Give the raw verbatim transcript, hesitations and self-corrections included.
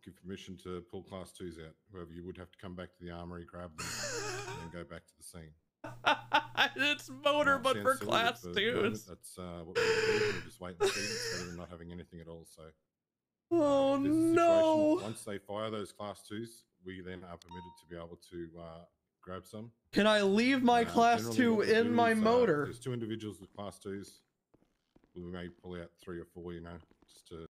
give permission to pull class twos out. However, you would have to come back to the armory, grab them, and then go back to the scene. It's motor, Might but sound for silly, class but for the moment, twos. that's uh, what we're going to do. We'll just wait and see. It's better than not having anything at all. So, Oh uh, if there's a situation, no! once they fire those class twos, we then are permitted to be able to uh, grab some. Can I leave my Uh, class generally two what we in do my is, uh, motor? There's two individuals with class twos. We may pull out three or four, you know, just to